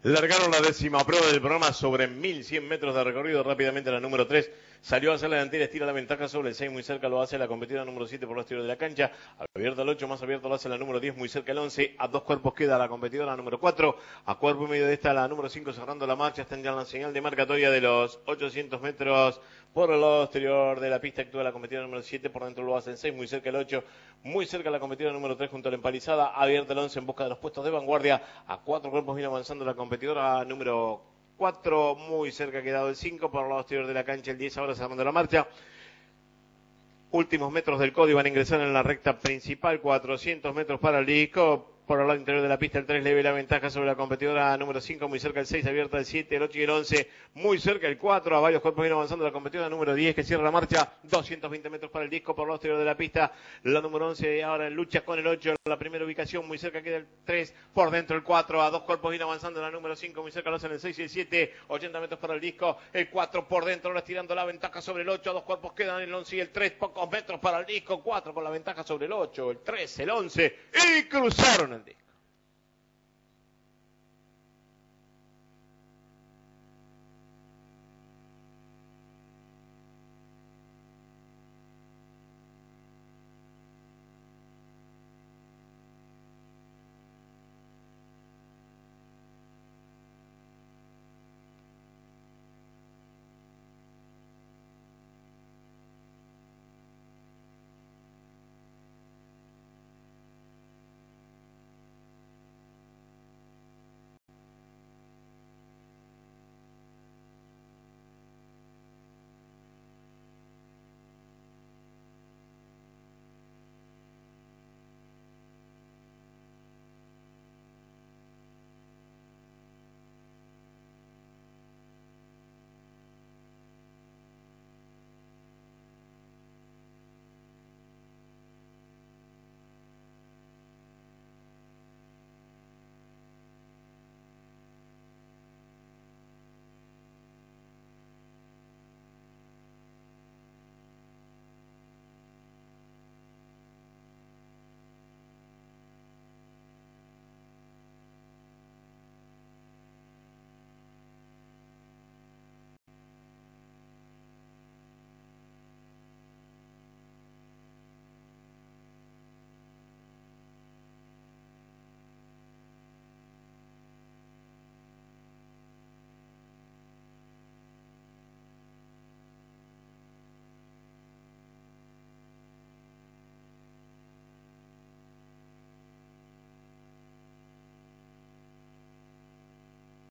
Largaron la décima prueba del programa sobre 1100 metros de recorrido. Rápidamente la número 3 salió a hacer la delantera, estira la ventaja sobre el 6, muy cerca lo hace la competidora número 7 por los tiros de la cancha. Abierto el 8, más abierto lo hace la número 10, muy cerca el 11. A dos cuerpos queda la competidora número 4. A cuerpo y medio de esta la número 5 cerrando la marcha. Está en ya la señal de marcatoria de los 800 metros. Por el lado exterior de la pista actúa la competidora número 7, por dentro lo hace el 6, muy cerca el 8, muy cerca la competidora número 3 junto a la empalizada, abierta el 11 en busca de los puestos de vanguardia. A cuatro cuerpos viene avanzando la competidora número 4, muy cerca ha quedado el 5, por el lado exterior de la cancha el 10 ahora cerrando la marcha. Últimos metros del código van a ingresar en la recta principal, 400 metros para el disco. Por el lado interior de la pista, el 3 le ve la ventaja sobre la competidora número 5, muy cerca el 6, abierta el 7, el 8 y el 11, muy cerca el 4, a varios cuerpos viene avanzando la competidora número 10 que cierra la marcha, 220 metros para el disco por el lado exterior de la pista, la número 11 ahora en lucha con el 8 en la primera ubicación, muy cerca queda el 3, por dentro el 4, a dos cuerpos viene avanzando la número 5, muy cerca lo hacen el 6 y el 7, 80 metros para el disco, el 4 por dentro, ahora estirando la ventaja sobre el 8, a dos cuerpos quedan el 11 y el 3, pocos metros para el disco, 4 con la ventaja sobre el 8, el 3, el 11, y cruzaron